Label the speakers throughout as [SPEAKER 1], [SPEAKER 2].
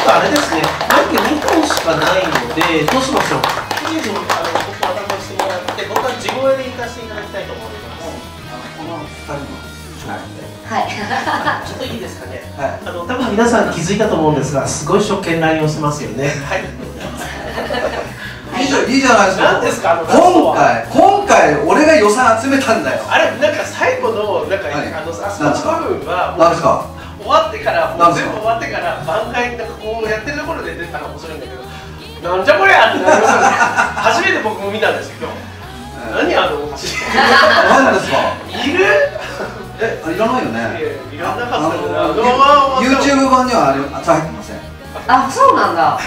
[SPEAKER 1] とあれですね、マイク2本しかないので、どうしましょう。とりあえずここは渡してもらって、僕は地声で行かせていただきたいと思います。
[SPEAKER 2] この2人の
[SPEAKER 3] はい。
[SPEAKER 1] ちょっといいですかね。多分皆さん気づいたと思うんですが、すごい職権乱用してますよね。はい。
[SPEAKER 2] いいじゃないですか。
[SPEAKER 1] 何ですか、
[SPEAKER 2] 今回俺が予算集めたんだよ。
[SPEAKER 1] あれ、なんか最後のなんかあそこの部分は
[SPEAKER 2] 何ですか。
[SPEAKER 1] 終わってから、全部終わってから挽回なんかこうやってるところで出たら面白いんだけど、なんじゃこりゃってなりますよね。初めて僕も見たんですよ今日。何あのオチ。
[SPEAKER 2] 何ですか。
[SPEAKER 1] いる？
[SPEAKER 2] いらないよね。
[SPEAKER 1] いらなかったんだ。
[SPEAKER 2] YouTube 版には入ってません。
[SPEAKER 3] あ、そうなんだ。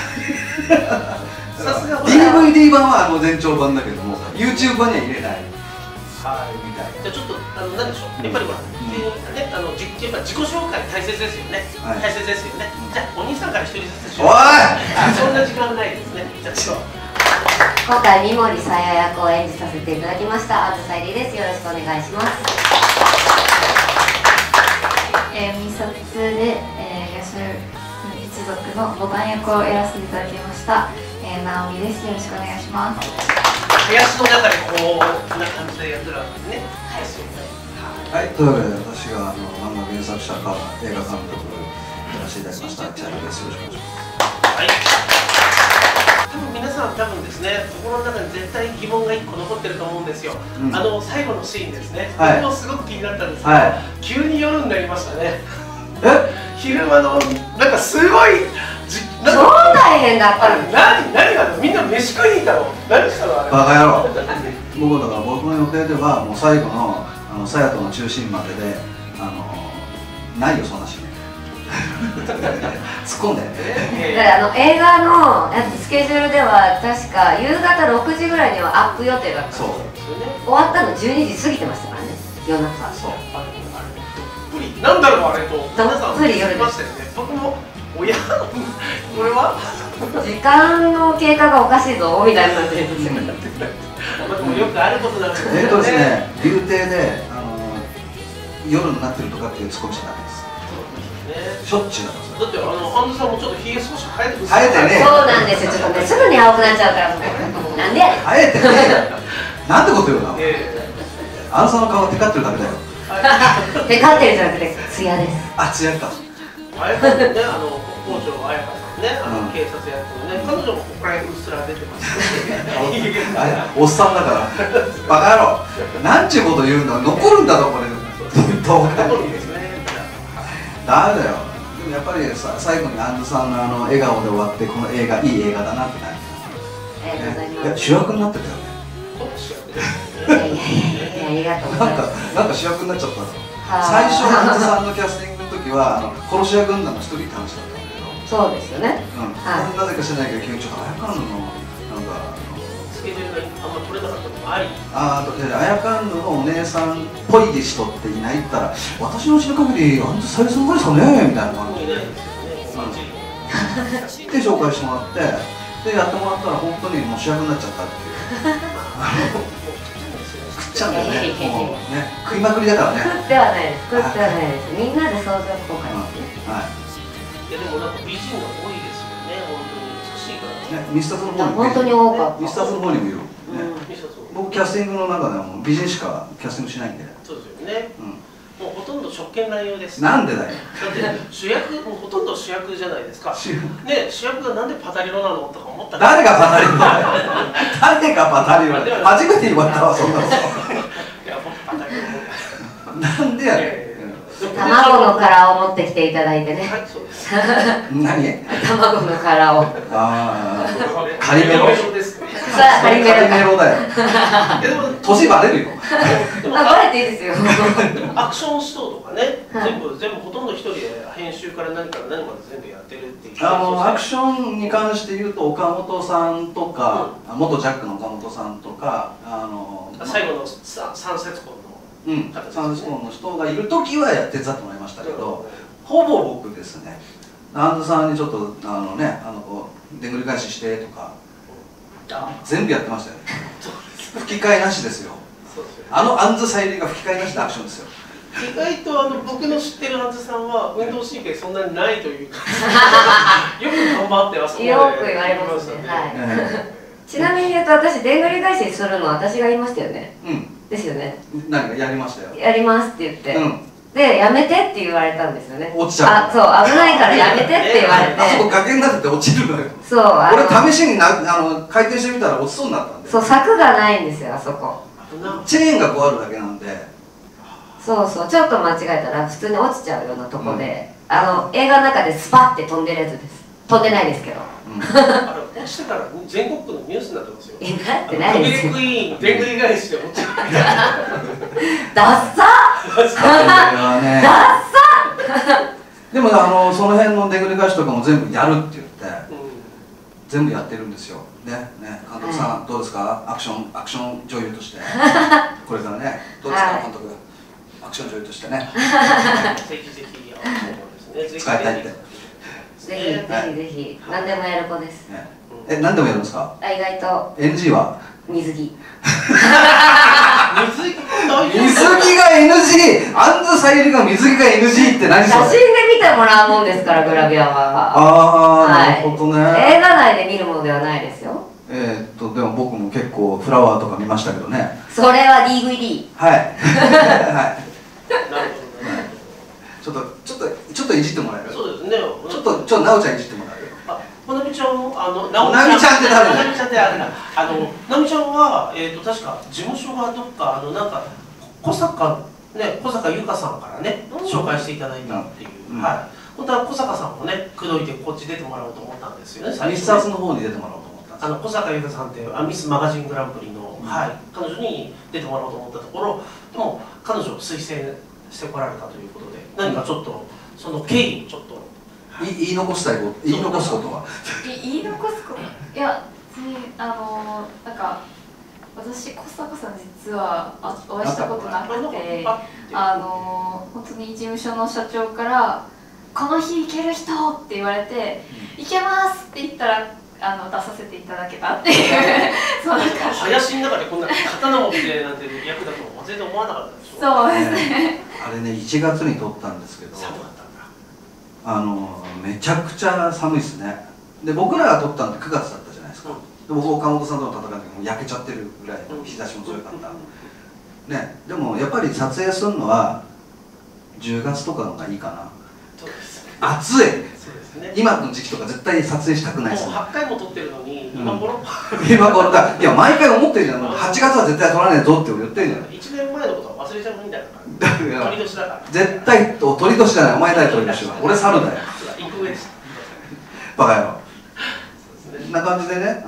[SPEAKER 2] DVD 版は前兆版だけども YouTube 版には入れない。
[SPEAKER 1] はいみたい。じゃあちょっと何でしょう。やっぱりほらねやっぱ自己紹介大切ですよね。大切ですよね。じゃあお兄さんから一人ずつ。おい。そんな時間ないですね。じゃあちょっと。
[SPEAKER 3] 今回三森さや役を演じさせていただきましたあずさえりです。よろしくお願いします。
[SPEAKER 4] ミサツでヤシュ一族のボタン役をやらせていただきました直美です。よろしくお願いします。
[SPEAKER 1] 林の中でこんな感じでやってるわけですね。
[SPEAKER 2] はい、というわけで私が漫画原作者から映画監督やらせていただきましたチャイルです。よろしくお願いします。はい。多分皆さんですね、心の中に絶対疑問が1個残ってると思うんですよ。最後のシーンですね。僕もすごく気になったんですけど、急に夜になりましたね。昼間のなんかすごい
[SPEAKER 3] 超大変だったの。
[SPEAKER 1] 何がみんな飯食いに行ったの？何したのあれ？
[SPEAKER 2] バカ野郎。僕の予定ではもう最後のさやとの中心まででないよそんなシーン。突っ込んで。
[SPEAKER 3] 映画のスケジュールでは確か夕方6時ぐらいにはアップ予定だった。そう。終わったの12時過ぎてましたからね。夜中。そう。
[SPEAKER 1] なんだろうあれと。
[SPEAKER 3] どっぷり夜でした。
[SPEAKER 1] 僕もこれは
[SPEAKER 3] 時間の経過がおかしいぞみたいになってるんですよ。
[SPEAKER 1] よくあることなんですね。
[SPEAKER 2] ですね、流亭で夜になってるとかっていうツッコミしないです。しょっちゅうだから。
[SPEAKER 1] だってアンズさんもちょっとひげ少し生えてる。
[SPEAKER 2] 生えてね。
[SPEAKER 3] そうなんですよ。ちょっとねすぐに青くなっちゃうからなんでやねん。
[SPEAKER 2] 生えてね。なんてこと言うの。アンズさんの顔テカってるだけだよ。
[SPEAKER 3] テカってるじゃなくてツヤです。あ、
[SPEAKER 2] ツヤか。
[SPEAKER 1] あやかね、北条彩香さんね、警察役のね、彼女もここら辺うっすら出てます。
[SPEAKER 2] おっさんだから、バカ野郎、なんちゅうこと言うの、残るんだぞ、これ。動画に。ダメだよ。でもやっぱり最後にアンズさんの笑顔で終わって、この映画、いい映画だなってなる。
[SPEAKER 3] ありがとうございます。
[SPEAKER 2] 主役になってたよね。
[SPEAKER 3] ありがとうございます。
[SPEAKER 2] なんか主役になっちゃったの。最初アンズさんのキャスティングの時は殺し屋軍団の一人って話だったんだけど。
[SPEAKER 3] そうですよね。
[SPEAKER 2] なぜか知らないけど急にちょっと綾カンドのなんか
[SPEAKER 1] スケジュールがあんま取れなかったのもあり。
[SPEAKER 2] 綾カンドのお姉さんっぽい人っていないって言ったら私の知る限りアンズさゆさんぐらいですかねみたいな感じで。で紹介してもらってでやってもらったら本当にもう主役になっちゃったっていう。食っちゃうんだよね。もうね食いまくりだからね。
[SPEAKER 3] 食ってはないです。食ってはないです。みんなで相乗効果ですね。
[SPEAKER 1] はい。いやでもなんか美人が多いですよね。本当に美しいからね。
[SPEAKER 2] ミスタスの方に
[SPEAKER 3] 本当に多かった。
[SPEAKER 2] ミスタスの方にもいる。僕キャスティングの中ではもう美人しかキャスティングしないんで。
[SPEAKER 1] そうですよね。もうほとんど職権乱用です。
[SPEAKER 2] なんでだよ。
[SPEAKER 1] だって主役もうほとんど主役じゃないですか。ね主役がなんでパタリロなのとか思ったら。
[SPEAKER 2] 誰がパタリロだよ。誰がパタリロだよ。初めて言われたわそんなこと。いや僕パタリロ。なんでやねん。
[SPEAKER 3] 卵の殻を持ってきていただいてね。
[SPEAKER 1] はいそうです。
[SPEAKER 2] 何？
[SPEAKER 3] 卵の殻を。
[SPEAKER 2] ああ。カリメロ。
[SPEAKER 3] カリメロ
[SPEAKER 2] だよ。年バレるよ。
[SPEAKER 3] バレていいですよ。
[SPEAKER 1] アクションストーとかね、全部ほとんど一人で編集から何から何まで全部やってるっていう。
[SPEAKER 2] アクションに関して言うと岡本さんとか、元ジャックの岡本さんとか、
[SPEAKER 1] 最後の三節棍の
[SPEAKER 2] 三節棍の人がいる時は手伝ってもらいましたけど、ほぼ僕ですね。アンズさんにちょっとでんぐり返ししてとか。全部やってましたよね。吹き替えなしですよ。アンズさゆりが吹き替えなしでアクションですよ。
[SPEAKER 1] 意外と僕の知ってるはずさんは運動神経そんなにないというかよく頑張ってあそこまで
[SPEAKER 3] よく言われますね。はい。ちなみに言うと私でんぐり返しするの私が言いましたよね。うん。ですよね。
[SPEAKER 2] 何かやりましたよ。
[SPEAKER 3] やりますって言って。うん。でやめてって言われたんですよね。
[SPEAKER 2] 落ちちゃう。
[SPEAKER 3] そう危ないからやめてって言われて。
[SPEAKER 2] あそこ崖になってて落ちるのよ。そう。俺試しに回転してみたら落ちそうになったんで。
[SPEAKER 3] そう柵がないんですよあそこ。
[SPEAKER 2] チェーンがこうあるだけなんで。
[SPEAKER 3] そうそうちょっと間違えたら普通に落ちちゃうようなとこで、映画の中でスパッて飛んでるやつです。飛んでないですけど。
[SPEAKER 1] 落ちてから全国区のニュースになってますよ。
[SPEAKER 3] なってないですよ。
[SPEAKER 1] クイーンでんぐり返しで落ちるみたいな。
[SPEAKER 3] ダッサダッサ
[SPEAKER 2] でもその辺のでんぐり返しとかも全部やるって言って、全部やってるんですよ。ね監督さんどうですか、アクション女優としてこれからねどうですか監督、アクション女優としてね
[SPEAKER 1] ぜひぜひ
[SPEAKER 2] 使いたいって。
[SPEAKER 3] ぜひぜひ何でもやる子です。
[SPEAKER 2] 何でもやるんですか。
[SPEAKER 3] 意外と
[SPEAKER 2] NG は
[SPEAKER 3] 水着
[SPEAKER 2] 水着が NG、アンズさゆりが水着が NG って何それ。
[SPEAKER 3] 写真で見てもらうもんですからグラビアは。
[SPEAKER 2] ああ、なるほどね。
[SPEAKER 3] 映画内で見るものではないですよ。
[SPEAKER 2] でも僕も結構フラワーとか見ましたけどね。
[SPEAKER 3] それは DVD。
[SPEAKER 2] はいはい。なるほど。ちょっといじってもらえる。
[SPEAKER 1] そうですね。
[SPEAKER 2] ちょっとなおちゃんいじってもらえる。
[SPEAKER 1] ほなみちゃん
[SPEAKER 2] なみちゃんって誰だ。
[SPEAKER 1] なみちゃんってあれだ。なみちゃんは確か事務所がどっかなんか小坂優香さんからね紹介していただいたっていう。はい。本当は小坂さんもね口説いてこっち出てもらおうと思ったんですよね。
[SPEAKER 2] ミスターズの方に出てもらおうと思ったんです。
[SPEAKER 1] 小坂優香さんってミスマガジングランプリの彼女に出てもらおうと思ったところ、でも彼女を推薦してこられたということで、何かちょっとその経緯をちょっと
[SPEAKER 2] 言い残すことは
[SPEAKER 4] 言い残すこと、いやなんか私小坂さん実はお会いしたことなくて、本当に事務所の社長から「この日行ける人!」って言われて「行けます!」って言ったら出させていただけたっていうそうなんか
[SPEAKER 1] 林の中でこんな刀持ってなんて役だと全然思わなかったでしょ。
[SPEAKER 4] そうですね。
[SPEAKER 2] あれね1月に撮ったんですけど、
[SPEAKER 1] 寒かったんだ。
[SPEAKER 2] めちゃくちゃ寒いですね。で僕らが撮ったのって9月だったじゃないですか。で僕岡本さんとの戦いの時も焼けちゃってるぐらいの日差しも強かったね。でもやっぱり撮影するのは10月とかのがいいかな。暑い。今の時期とか絶対撮影したくないです。
[SPEAKER 1] もう8回も撮ってるのに今頃
[SPEAKER 2] だ。いや毎回思ってるじゃん。8月は絶対撮らねえぞって言ってるじゃん。
[SPEAKER 1] 1年前のことは忘れちゃうみたいな感じ。鳥年だから。
[SPEAKER 2] 絶対鳥年じゃない。お前だよ鳥年は。俺猿だよ。バカ野郎。そんな感じでね、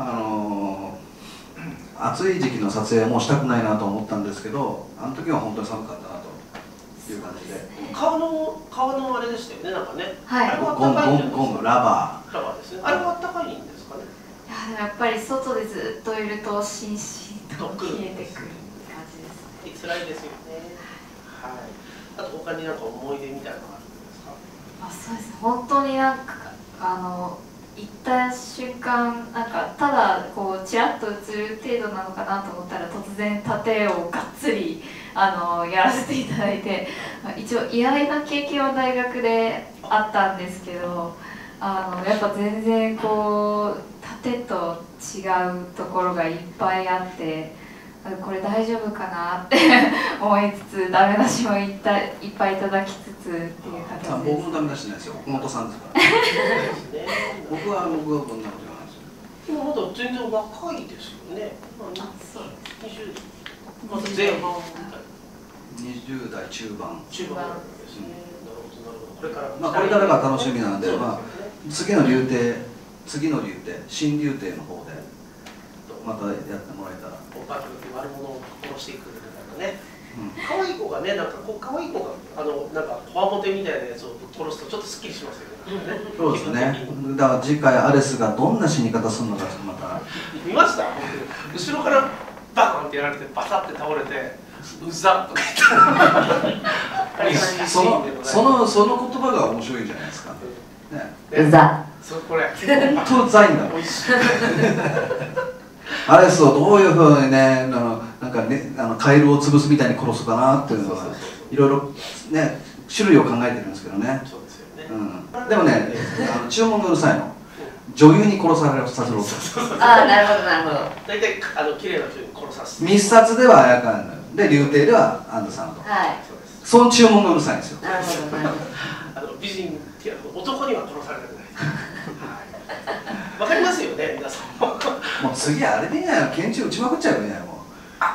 [SPEAKER 2] 暑い時期の撮影はもうしたくないなと思ったんですけど、あの時は本当に寒かったなという感じで。川のあれでしたよね、なんかね。
[SPEAKER 3] はい。
[SPEAKER 2] ゴムラバー。
[SPEAKER 1] ラバーですね。あれは暖かいんですかね。
[SPEAKER 4] いやでもやっぱり外でずっといるとしんしんと冷えてくる感じですね。
[SPEAKER 1] 辛いですよね。はい。あと他になんか思い出みたいなのがあるんですか。
[SPEAKER 4] そうです。本当になんか行った瞬間なんかただこうちらっと映る程度なのかなと思ったら突然盾をがっつりやらせていただいて、一応意外な経験は大学であったんですけど、やっぱ全然こう盾と違うところがいっぱいあって。これ大丈夫かなって思いつつダメ出しもいっぱいいただきつつっていう形です。
[SPEAKER 2] 僕もダメ出しないですよ。岡本さんですから。僕はこんなことないですよ。
[SPEAKER 1] でもまだ全然若いですよね。
[SPEAKER 4] そうです。
[SPEAKER 1] まだ前半
[SPEAKER 2] 20代中盤。
[SPEAKER 1] 中盤ですね。なるほどなるほど。
[SPEAKER 2] これからが楽しみなんで、次の流亭新流亭の方でまたやってもらえたら。
[SPEAKER 1] 悪者を殺していくみたいなね。可愛い子がね、なんかこう可愛い子がなんかこわもてみたいなやつを殺すとちょっとすっきりしますよね。
[SPEAKER 2] そうですね。だから次回アレスがどんな死に方するのかまた。
[SPEAKER 1] 見ました？後ろからバコンってやられてバサって倒れてうざっとか言って。
[SPEAKER 2] その言葉が面白いじゃないですか。
[SPEAKER 3] うざ。
[SPEAKER 1] これ。
[SPEAKER 2] 本当うざいんだ。
[SPEAKER 1] 美味しい。
[SPEAKER 2] アレスをどういうふうにね、なんかね、カエルを潰すみたいに殺すかなっていうのがいろいろね種類を考えてるんですけどね。
[SPEAKER 1] そうですよね。
[SPEAKER 2] でもね、注文がうるさいの。女優に殺させろと。
[SPEAKER 3] ああ、なるほどなるほど。
[SPEAKER 1] 大体綺麗な人に殺させて。
[SPEAKER 2] 密撮では綾香で、竜亭では安藤さんと。
[SPEAKER 3] はい。
[SPEAKER 2] その注文がうるさいんですよ。
[SPEAKER 3] なるほどなるほど。
[SPEAKER 1] 美人っていう男には殺されたくない。わかりますよね、皆さんも。
[SPEAKER 2] もう次あれでいいや、拳銃撃ちまくっちゃえばいいや、もう。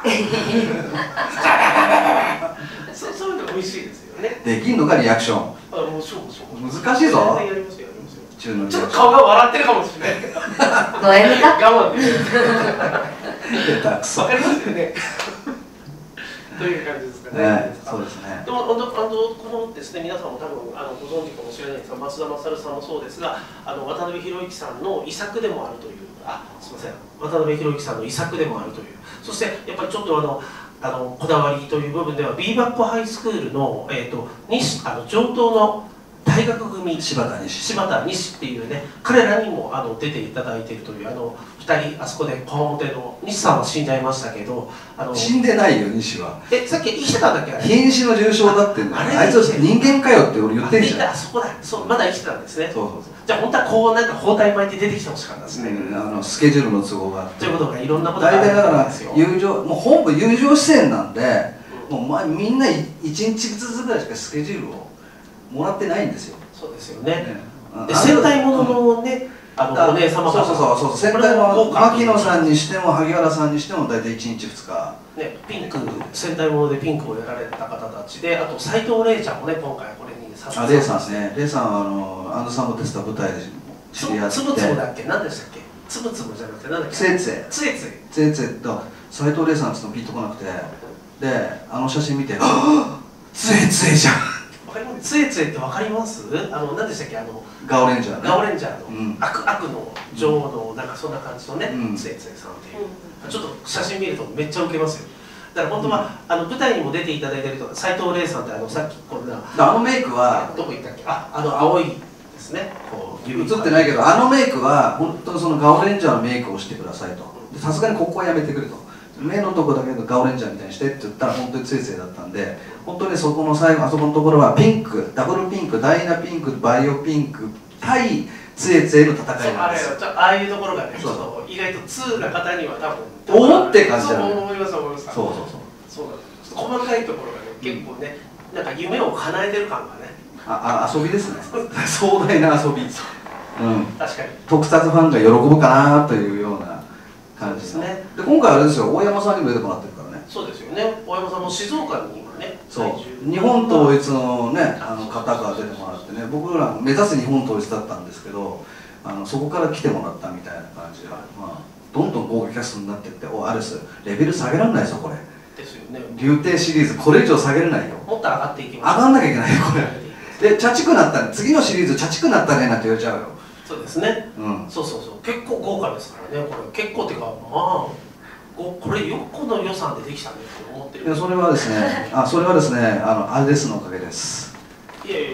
[SPEAKER 1] そういうの美味しいですよね。
[SPEAKER 2] できんのかリアクション。
[SPEAKER 1] もうそう
[SPEAKER 2] 難しいぞ。
[SPEAKER 1] やりますよ。
[SPEAKER 2] ちょ
[SPEAKER 1] っと顔が笑ってるかもしれない。
[SPEAKER 3] ド M か。
[SPEAKER 1] 我慢で。
[SPEAKER 2] 下手くそ。
[SPEAKER 1] わかりますよね。という感じですかね。
[SPEAKER 2] そうですね。
[SPEAKER 1] でもこのですね、皆さんも多分ご存知かもしれないですが、増田勝さんもそうですが、渡辺裕之さんの遺作でもあるという、すみません、渡辺裕之さんの遺作でもあるという、そしてやっぱりちょっとこだわりという部分では、ビーバップハイスクールの上等の大学組柴田西っていうね、彼らにも出ていただいているという2人、あそこでこわもての西さんは死んじゃいましたけど、
[SPEAKER 2] 死んでないよ西は。
[SPEAKER 1] さっき生きてたんだっけ。
[SPEAKER 2] 瀕死の重傷だってんだよ。あいつ人間かよって俺言ってんじゃん。
[SPEAKER 1] そこだ、まだ生きてたんですね。
[SPEAKER 2] そう
[SPEAKER 1] じゃあ本当はこうなんか包帯巻いて出てきてほしかったですね。
[SPEAKER 2] スケジュールの都合があって。
[SPEAKER 1] ということがいろんなことがあるん
[SPEAKER 2] ですよ。大体だから
[SPEAKER 1] 友
[SPEAKER 2] 情、もう本部友情出演なんで、もうみんな1日ずつぐらいしかスケジュールをもらってないんですよ。
[SPEAKER 1] そうですよね。で戦隊もののね、お姉様方、
[SPEAKER 2] そう戦隊の牧野さんにしても萩原さんにしても大体1日2日
[SPEAKER 1] ね、ピンク戦隊ものでピンクをやられた方たちで、あと斎藤玲ちゃんもね今回これに
[SPEAKER 2] させて。玲さんね、玲さんは安藤さんも出てた舞台で知り合って。
[SPEAKER 1] つぶつぶだっけ、何でしたっけ。つぶつぶじゃなくて何だっけ。
[SPEAKER 2] つえつえと斎藤玲さんって言ってもピンとこなくて、で写真見てつえつえじゃん。
[SPEAKER 1] つえつえってわかります？何でしたっけ、
[SPEAKER 2] ガオレンジャー
[SPEAKER 1] ガオレンジャーの悪の女王のなんかそんな感じのね、つえつえさんっていう、ちょっと写真見るとめっちゃウケますよ。だから本当は舞台にも出ていただいてると斎藤玲さんってさっきこんな
[SPEAKER 2] メイクは
[SPEAKER 1] どこ行ったっけ、青いですね、
[SPEAKER 2] 映ってないけどメイクは本当にそのガオレンジャーのメイクをしてくださいと。さすがにここはやめてくれと。目のとこだけガオレンジャーみたいにしてって言ったら本当につえつえだったんで、本当にそこの最後あそこのところはピンク、ダブルピンク、ダイナピンク、バイオピンク対つえつえの戦いなんですよ。
[SPEAKER 1] ああいうところがね、意外と通な方には多分
[SPEAKER 2] 思って感じじゃない。
[SPEAKER 1] 思います。そうなんです。細かいところがね、結構ね、なんか夢を叶えてる感がね。
[SPEAKER 2] 遊びですね。壮大な遊び。
[SPEAKER 1] 確かに。
[SPEAKER 2] 特撮ファンが喜ぶかなというような感じですね。で今回あれですよ、大山さんにも出てもらってるからね。
[SPEAKER 1] そうですよね。大山さんも静岡に今ね。
[SPEAKER 2] そう日本統一のね方が出てもらってね、僕ら目指す日本統一だったんですけど、そこから来てもらったみたいな感じで、どんどん豪華キャストになっていって、アレスレベル下げられないぞこれ。
[SPEAKER 1] ですよね。
[SPEAKER 2] 竜亭シリーズこれ以上下げれないよ。
[SPEAKER 1] もっと上がっていきます。
[SPEAKER 2] 上がんなきゃいけないよこれ。でチャチくなったね、次のシリーズチャチくなったねなんて言われちゃうよ。
[SPEAKER 1] そうですね。そう結構豪華ですからね。これ結構っていうかこれよくこの予算でできたねって思ってる。
[SPEAKER 2] それはですね、アレスのおかげです。
[SPEAKER 1] いや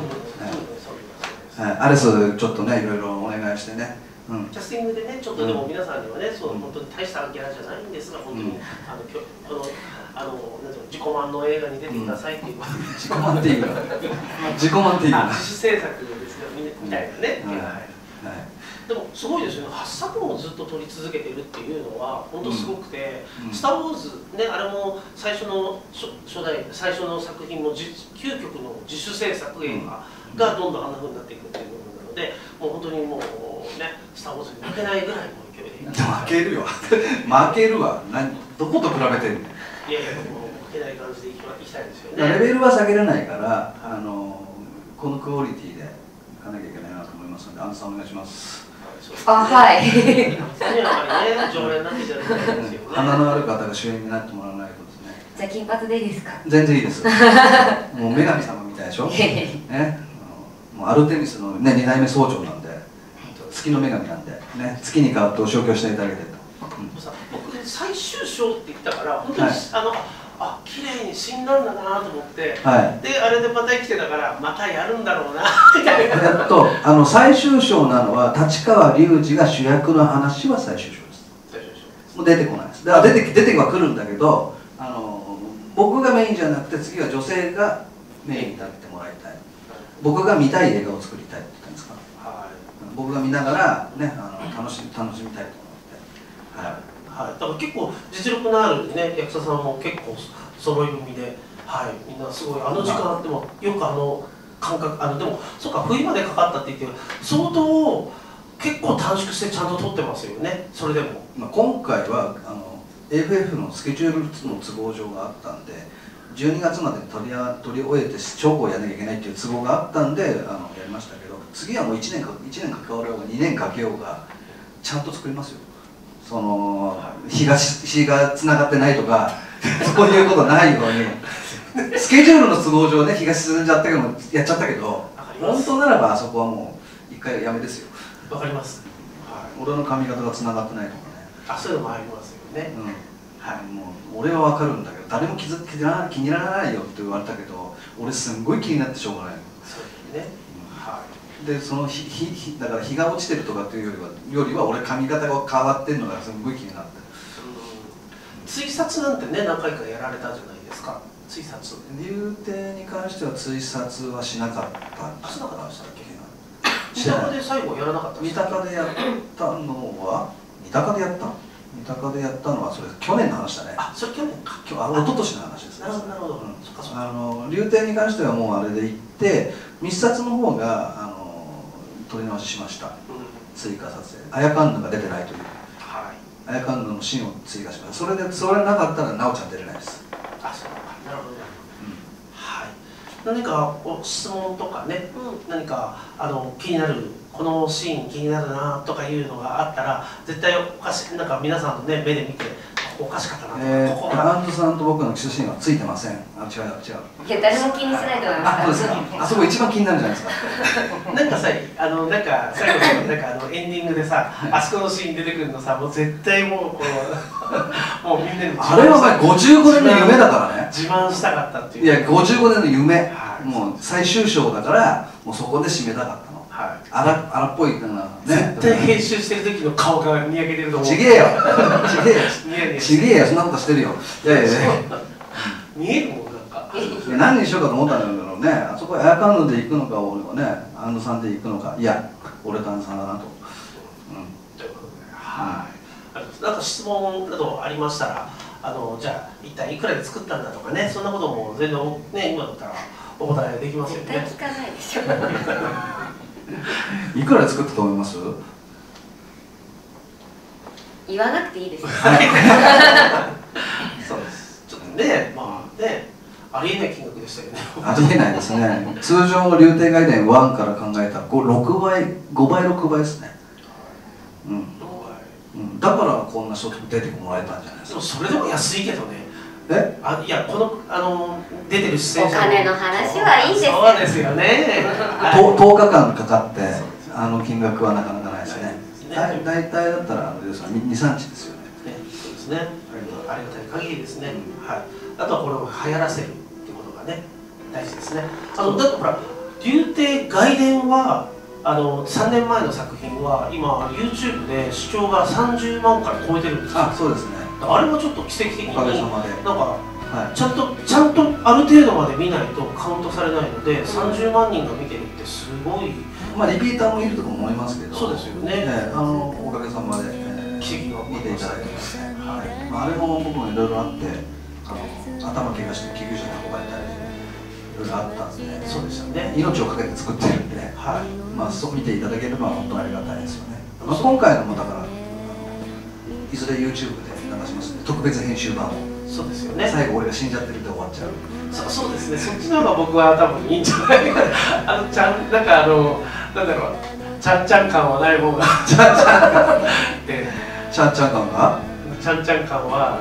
[SPEAKER 2] アレスちょっとねいろいろお願いしてね。
[SPEAKER 1] キャスティングでね、ちょっとでも皆さんにはね、本当に大したギャラじゃないんですが、本当に自己満の映画に出てくださいっていう
[SPEAKER 2] 自己満っていうか自己満っていうか
[SPEAKER 1] 自主制作ですよみたいなね。でもすごいですよね。8作もずっと撮り続けてるっていうのは本当すごくて、スター・ウォーズね、あれも最初の最初の作品も究極の自主制作映画がどんどんあんな風になっていくっていう部分なので、もう本当にもうね、スター・ウォーズに負けないぐらいの勢いで
[SPEAKER 2] 負けるよ負けるわ。どこと比べてるの。
[SPEAKER 1] いやもう負けない感じでいきたいですよね。
[SPEAKER 2] レベルは下げれないからこのクオリティでいかなきゃいけないなと思いますので、アンさんお願いします。
[SPEAKER 3] はい。
[SPEAKER 1] 常連になっていただきたいですよね。
[SPEAKER 2] 花のある方が主演になってもらわないとですね。
[SPEAKER 3] じゃあ金髪でいいですか。
[SPEAKER 2] 全然いいです。もう女神様みたいでしょ。ね、もうアルテミスのね2代目総長なんで、月の女神なんでね、月に代わってお仕置きをしていただけてると。
[SPEAKER 1] 僕最終章って言ったから本当に綺麗に死んだんだなと思って、であれでまた生きてたからまたやるんだろうなみたいな。
[SPEAKER 2] 最終章なのは立川隆二が主役の話は最終章です。もう出てこないです。だから出てはくるんだけど、 僕がメインじゃなくて次は女性がメインになってもらいたい。僕が見たい映画を作りたいって言ったんですか。僕が見ながらね、楽しみたいと思って。
[SPEAKER 1] はい、だから結構実力のあるね役者さんも結構揃い踏みで、はい、みんなすごい時間あってもよく感覚でもそうか冬までかかったって言って相当結構短縮してちゃんと撮ってますよね。それでも、
[SPEAKER 2] 今回はAFF のスケジュールの都合上があったんで12月までに撮り終えて長考をやらなきゃいけないっていう都合があったんでやりましたけど、次はもう1年かかわろうが2年かけようがちゃんと作りますよ。その日がつながってないとかそういうことないようにスケジュールの都合上ね日が沈んじゃったけどやっちゃったけど、本当ならばあそこはもう一回やめですよ。
[SPEAKER 1] わかります、
[SPEAKER 2] 俺の髪型がつながってないとかね、
[SPEAKER 1] そういうのもありますよね。
[SPEAKER 2] もう俺は分かるんだけど誰も気にならないよって言われたけど俺すんごい気になってしょうがない。
[SPEAKER 1] そうですね。
[SPEAKER 2] でそのだから日が落ちてるとかっていうよりは俺髪型が変わってるのがすごい気になってる。
[SPEAKER 1] 追撮なんてね何回かやられたじゃないですか。追撮
[SPEAKER 2] 竜亭に関しては追撮はしなかった
[SPEAKER 1] しなかったでしたっけ。三鷹で最後やらなかった。
[SPEAKER 2] 三鷹でやったのは三鷹でやったのはそれ去年の話だね。
[SPEAKER 1] それ去年か。
[SPEAKER 2] 一昨年の話ですね。
[SPEAKER 1] なるほど。
[SPEAKER 2] 竜亭に関してはもうあれで行って密撮の方が撮り直ししました。追加撮影あやかんぬが出てないというあやかんぬのシーンを追加しました。それなかったらなおちゃん出れないです。
[SPEAKER 1] そうか、なるほど。何か質問とかね、何か気になるこのシーン気になるなとかいうのがあったら絶対おかしいなんか皆さんのね目で見ておかしかったなとか、ここ
[SPEAKER 2] タラントさんと僕のキスシーンはついてません。違う。
[SPEAKER 3] いや誰も気にしないと思います。
[SPEAKER 2] あそこ一番気になるじゃないですか。
[SPEAKER 1] なんかさなんか最後のエンディングでさあそこのシーン出てくるのさもう絶対もうもうみんなに
[SPEAKER 2] あれはお前55年の夢だからね。
[SPEAKER 1] 自慢したかったっていう。
[SPEAKER 2] いや55年の夢、もう最終章だからもうそこで締めたかったの。荒っぽいからね。
[SPEAKER 1] 絶対編集してる時の顔がにやけてると思う。
[SPEAKER 2] ちげえよそんなことしてるよ。いや
[SPEAKER 1] 見えるもんなんか。
[SPEAKER 2] 何にしようかと思ったんだろうね。あそこあやかんぬで行くのか俺はね安野さんで行くのか、いや俺と安野さんだなと。
[SPEAKER 1] ということでなんか質問などありましたらじゃあ一体いくらで作ったんだとかねそんなことも全然ね今だったらお答えできますよね。
[SPEAKER 3] 絶対聞かないでしょ。
[SPEAKER 2] いくらで作ったと思います？
[SPEAKER 3] 言わなくていいです。
[SPEAKER 1] そうです。ちょっとね、ありえない金額でしたよね。
[SPEAKER 2] ありえないですね。通常の竜亭外伝1から考えたら5倍6倍ですね。だからこんな人出てもらえたんじゃないですか。
[SPEAKER 1] それでも安いけどね。いや出てる出演者
[SPEAKER 3] お金の話はいいですよ。
[SPEAKER 1] そうですよね。
[SPEAKER 2] 10日間かかって金額はなかなかないですね。大体だったら2、3日ですよね。
[SPEAKER 1] そうですね。ありがたい限りですね。あとはこれを流行らせるっていうことがね大事ですね。だってほら竜亭外伝は3年前の作品は今 YouTube で視聴が30万回超えてるんですよ。
[SPEAKER 2] そうですね。
[SPEAKER 1] あれもちょっと奇跡的に
[SPEAKER 2] おかげさまで
[SPEAKER 1] なんかちゃんとある程度まで見ないとカウントされないので30万人が見てるってすごい。
[SPEAKER 2] リピーターもいると思いますけど。そうですよね。おかげさまで
[SPEAKER 1] 奇跡が
[SPEAKER 2] 見ていただいてますね。あれも僕もいろいろあって頭怪我して救急車に運ばれたりいろいろあったんで。そうでしたね。命をかけて作ってるんでそう見ていただければ本当にありがたいですよね。今回のもだからいずれ YouTube で流しますね。特別編集版を。そうですよね。最後俺が死んじゃってるって終わっちゃう。そうですね。そっちの方が僕は多分いいんじゃないかな。なんだろうちゃんちゃん感はない方がちゃんちゃん感ってちゃんちゃん感がちゃんちゃん感は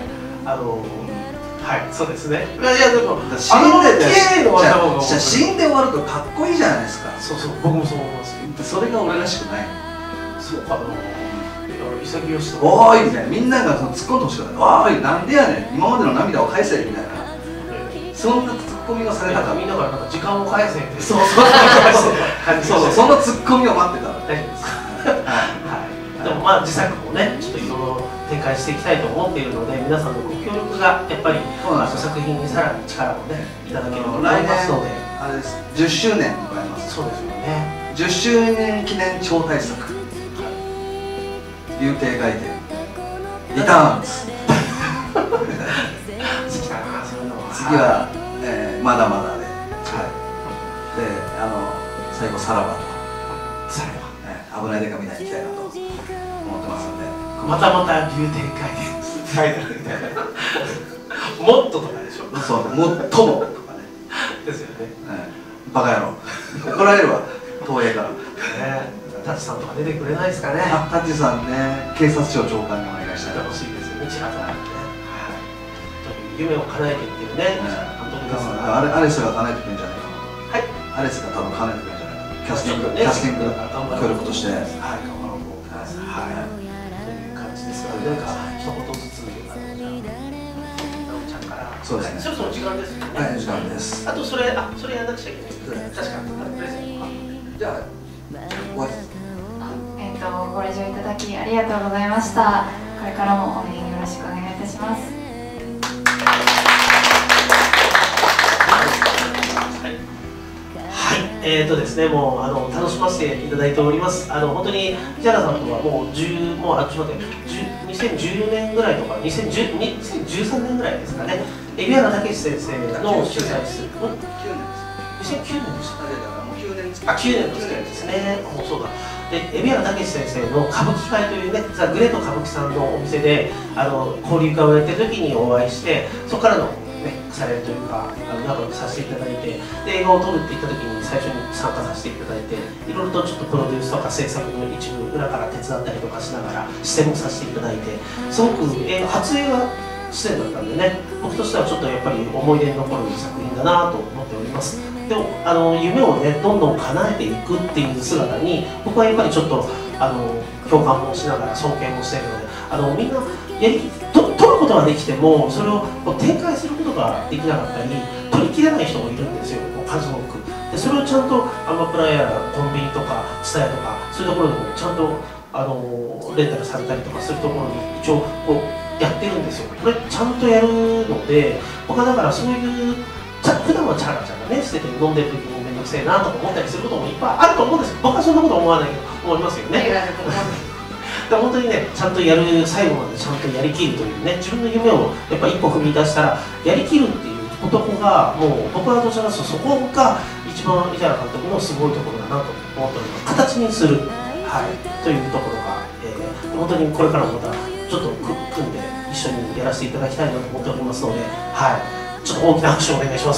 [SPEAKER 2] そうですね。いやでも死んで終わるとかっこいいじゃないですか。僕もそう思います。それが俺らしくない。そうかな。潔しとおーいみたいなみんなが突っ込んでほしくない。おーいなんでやねん今までの涙を返せみたいなそんなツッコミをされたからみんなからなんか時間を返せってそんなツッコミを待ってたら大丈夫です。でも
[SPEAKER 1] まあ自作もねちょっといろいろ展開していきたいと思っているので、皆さんのご協力がやっぱり作品にさらに力をねいただければと思いますので、
[SPEAKER 2] あれです10周年迎えます。
[SPEAKER 1] そうですよね。
[SPEAKER 2] 10周年記念超大作流亭外伝リターンズ次はまだまだで、最後さらばと危ないデカみたいにいきたいなと思ってますんで、
[SPEAKER 1] また流亭外伝もっととかでしょ。
[SPEAKER 2] そう、もっともとかね
[SPEAKER 1] ですよね。
[SPEAKER 2] バカ野郎怒られるわ東映から。
[SPEAKER 1] タッチさんとか出てくれないですかね。
[SPEAKER 2] タッチさんね、警察庁長官にお願いしたい。
[SPEAKER 1] 欲しいですよね、千葉さんね。夢を叶えていってるね、監督ですから。
[SPEAKER 2] アレスが叶えてくれるんじゃないかな。はい。アレスが多分叶えてくれるんじゃないかな。キャスティング協力として。はい、頑張ろうと思ってます。はい。
[SPEAKER 1] という感じですが、なんか一言ずつちゃんから。
[SPEAKER 2] そうですね。
[SPEAKER 1] そろそろ時間ですよね。
[SPEAKER 2] はい、時間です。
[SPEAKER 1] あとそれやんなくちゃいけない。確かにプレゼントか。じゃあ。
[SPEAKER 4] ご来場いただきありがとうございました。これからも応援よろしくお願いいたします。
[SPEAKER 1] ですね、もう楽しませていただいております。本当に木原さんとはもう2014年ぐらいとか2013年ぐらいですかね。海老原武先生の取材する2009年でした。9年ですね。もうそうだ。で、海老原武先生の歌舞伎会というね、ザ・グレート歌舞伎さんのお店で交流会をやってる時にお会いして、そこからのね、腐れというか仲良くさせていただいて、で映画を撮るって言った時に最初に参加させていただいて、いろいろとちょっとプロデュースとか制作の一部裏から手伝ったりとかしながら視線もさせていただいて、すごく初映画出演だったんでね、僕としてはちょっとやっぱり思い出に残る作品だなと思っております。でも夢をねどんどん叶えていくっていう姿に僕はやっぱりちょっと共感もしながら尊敬もしているので、みんな撮ることができてもそれを展開することができなかったり撮りきれない人もいるんですよ、数多く。でそれをちゃんとアマプラやコンビニとかツタヤとかそういうところでもちゃんとレンタルされたりとかするところに一応やってるんですよ。これちゃんとやるので、僕はだからそういう普段はチャラチャラねしてて飲んでる時に面倒くせえなとか思ったりすることもいっぱいあると思うんですよ。僕はそんなこと思わないけど思いますよね。本当にね、ちゃんとやる、最後までちゃんとやりきるというね、自分の夢をやっぱ一歩踏み出したらやりきるっていう男が、もう僕はどちらかというとそこが一番井原監督のすごいところだなと思っております。形にする、というところが、本当にこれからもまたちょっと組んで一緒にやらせていただきたいなと思っておりますので、ちょっと大きな拍手をお願いします。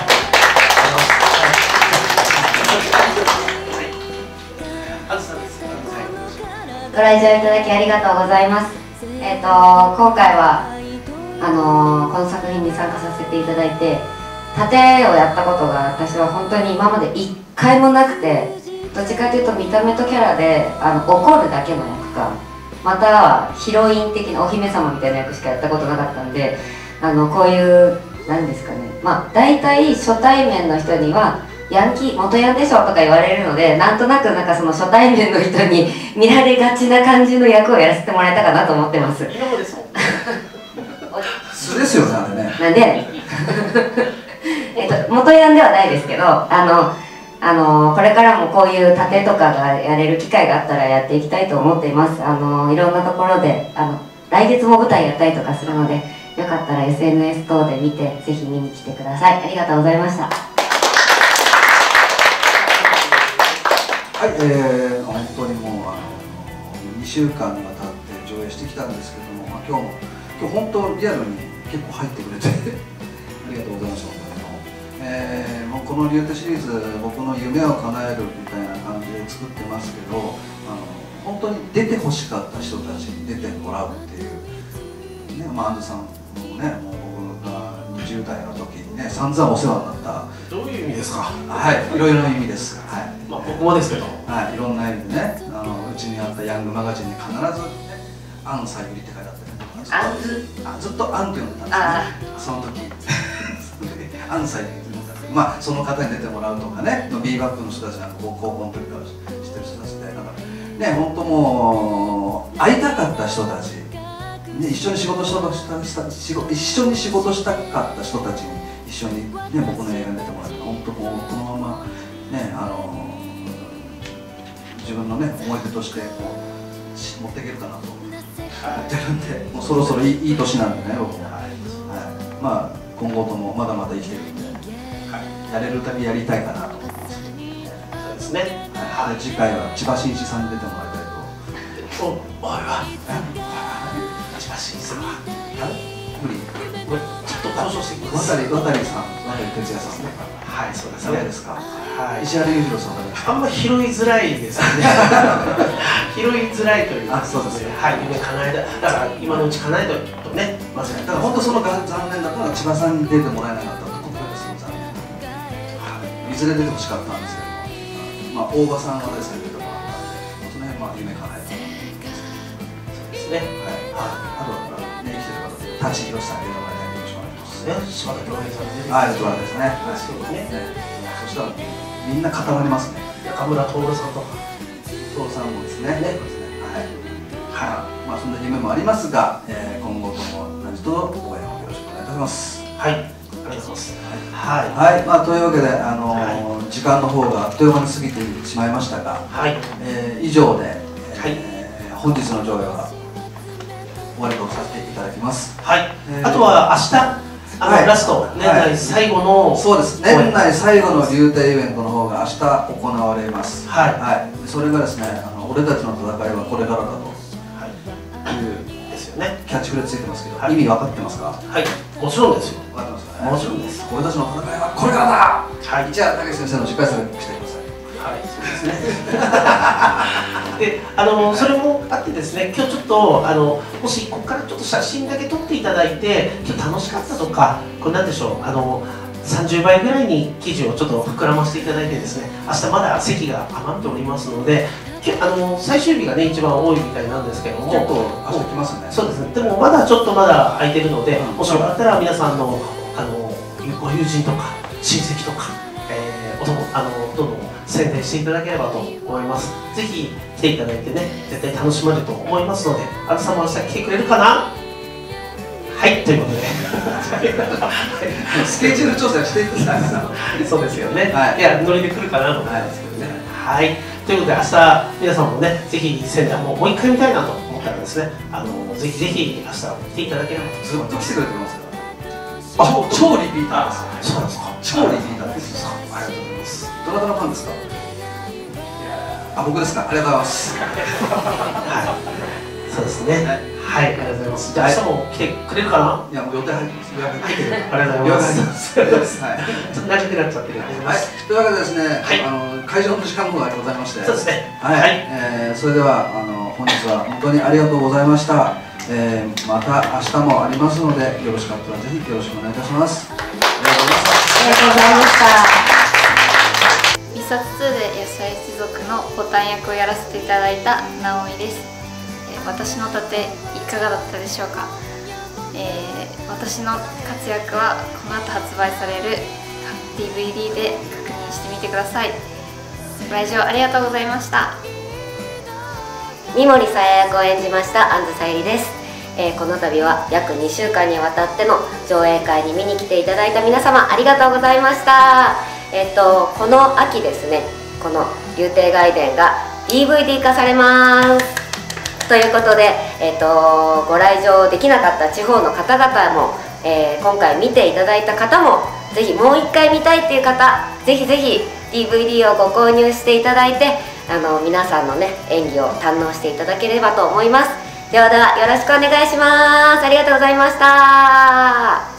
[SPEAKER 3] ご来場いただきありがとうございます。今回はこの作品に参加させていただいて、盾をやったことが私は本当に今まで1回もなくて、どっちかというと見た目とキャラで怒るだけの役か、またはヒロイン的なお姫様みたいな役しかやったことなかったんで、こういう何ですかね、大体初対面の人にはヤンキー元ヤンでしょとか言われるので、なんとなくその初対面の人に見られがちな感じの役をやらせてもらえたかなと思ってます。
[SPEAKER 1] 今もですもん。
[SPEAKER 2] 素ですよね、あれね。
[SPEAKER 3] なんで元ヤンではないですけど、これからもこういう盾とかがやれる機会があったらやっていきたいと思っています。いろんなところで来月も舞台やったりとかするので、よかったら SNS 等で見てぜひ見に来てください。ありがとうございました。
[SPEAKER 2] はい、本当にもう2週間にわたって上映してきたんですけども、今日本当リアルに結構入ってくれてありがとうございました。もうこの「竜手」シリーズ、僕の夢を叶えるみたいな感じで作ってますけど、本当に出てほしかった人たちに出てもらうっていうね、アンズさんもね、もう僕が20代の時にね散々お世話になった。
[SPEAKER 1] どういう意味ですか？
[SPEAKER 2] はい、いろいろな意味です。はい。
[SPEAKER 1] 僕もですけど。
[SPEAKER 2] はい、いろんな意味でね、うちにあったヤングマガジンに必ずね、アンさゆりって書いてあったりとか、ずっとアンって呼んでたんですね。その時。アンさゆりって呼んでた。その方に出てもらうとかね、ビーバップの人たちなんか高校の時から知ってる人たちで、 ね、本当もう会いたかった人たち、ね、一緒に仕事したかった人たちに一緒に、ね、僕の映画に出てもらって、本当もうこのまま、ね、自分の、ね、思い出としてこう持っていけるかなと思ってるんで、もうそろそろいい年なんでね、僕も、まあ今後ともまだまだ生きてるんで、やれるだけやりたいかなと思います。
[SPEAKER 1] そうですね。
[SPEAKER 2] 次回は千葉真一さんに出てもらいたいと。
[SPEAKER 1] おいは千葉真一さんは
[SPEAKER 2] 無理。
[SPEAKER 1] ちょっと交渉してきます。
[SPEAKER 2] 渡さん、渡哲也さんね。
[SPEAKER 1] はい、そうですね。
[SPEAKER 2] 誰ですか。
[SPEAKER 1] はい。
[SPEAKER 2] 石原裕次郎さんは
[SPEAKER 1] あんま拾いづらいですね。拾いづらいという。
[SPEAKER 2] あ、そうですね。
[SPEAKER 1] はい、夢叶えだ。だから今のうち叶えとね。
[SPEAKER 2] まずだから本当その残念だったのは千葉さんに出てもらえなかったところですごい残念。いずれ出てほしかったんですけど、まあ大場さんはですね出てもらったんで、その辺まあ夢叶えた。
[SPEAKER 1] そうですね。
[SPEAKER 2] はい。あとはね生きてる方で舘ひろしさんに出てもらいたい。よろしくお願いします。
[SPEAKER 1] ね、柴田恭平さんで。
[SPEAKER 2] はい、そうですね。
[SPEAKER 1] そうですね。
[SPEAKER 2] そしたらみんな固まりますね。
[SPEAKER 1] 中村徹さんとか。
[SPEAKER 2] 徹さんもですね。はい。はい。まあそんな夢もありますが、今後とも何卒応援をよろしくお願いいたします。
[SPEAKER 1] はい。ありがとうございます。
[SPEAKER 2] はい。はい。まあというわけで時間の方があっという間に過ぎてしまいましたが、
[SPEAKER 1] はい。
[SPEAKER 2] 以上で本日の上映は終わりとさせていただきます。
[SPEAKER 1] はい。あとは明日。ラスト、年内最後の、
[SPEAKER 2] そうです、年内最後の竜亭イベントの方が明日行われます。はい。それがですね、俺たちの戦いはこれからだという
[SPEAKER 1] ですよね。
[SPEAKER 2] キャッチフレーズついてますけど、意味分かってますか？
[SPEAKER 1] はい、もちろんですよ。
[SPEAKER 2] 分かってますかね。
[SPEAKER 1] もちろんです。
[SPEAKER 2] 俺たちの戦いはこれからだ。
[SPEAKER 1] はい。
[SPEAKER 2] じゃあ、武先生の実家作してください。
[SPEAKER 1] はい、そうですね。で、それもあってですね、今日ちょっともしここからちょっと写真だけ撮っていただいて、今日楽しかったとか、これなんでしょう、30倍ぐらいに記事をちょっと膨らませていただいてですね、明日まだ席が余っておりますので、最終日がね一番多いみたいなんですけども、
[SPEAKER 2] 結構明日来ますね。
[SPEAKER 1] そうですね。でもまだちょっとまだ空いてるので、もしよかったら皆さんのご友人とか親戚とか、どんどん宣伝していただければと思います。ぜひ来ていただいてね、絶対楽しまれると思いますので、あなたさんも明日来てくれるかな？はい、ということで
[SPEAKER 2] スケジュール調整していただいて
[SPEAKER 1] そうですよね。いや、ノリで来るかなと思うんですけどね。はい、ということで明日皆さんもね、ぜひ仙台もう一回見たいなと思ったらですね、ぜひぜひ明日来ていただければと。
[SPEAKER 2] ずっと来てくれてますから超リピーターです。
[SPEAKER 1] そうなんですか。
[SPEAKER 2] 超リピーターです。
[SPEAKER 1] ありがとうございます。
[SPEAKER 2] どなたのファンですか？僕ですか。ありがとうございます。
[SPEAKER 1] はい、そうですね。はい、ありがとうございます。じゃあ明日も来てくれるかな？
[SPEAKER 2] いや、もう予定入ってます。
[SPEAKER 1] ありがとうございます。はい。ちょっと長くなっちゃってる。はい。
[SPEAKER 2] というわけでですね、会場の時間もありございまして。
[SPEAKER 1] そうですね。
[SPEAKER 2] はい。それでは本日は本当にありがとうございました。また明日もありますので、よろしかったらぜひよろしくお願いいたします。ありがとうございました。
[SPEAKER 3] ありがとうございました。
[SPEAKER 4] 一冊2で野菜一族のボタン役をやらせていただいた直美です。私の盾いかがだったでしょうか。私の活躍はこの後発売される DVD で確認してみてください。ご来場ありがとうございました。
[SPEAKER 3] 三森さや役を演じました安珠さゆりです。この度は約2週間にわたっての上映会に見に来ていただいた皆様ありがとうございました。この秋ですね、この竜亭外伝が DVD 化されます。ということで、ご来場できなかった地方の方々も、今回見ていただいた方もぜひもう一回見たいっていう方、ぜひぜひ DVD をご購入していただいて、皆さんのね演技を堪能していただければと思います。ではではよろしくお願いします。ありがとうございました。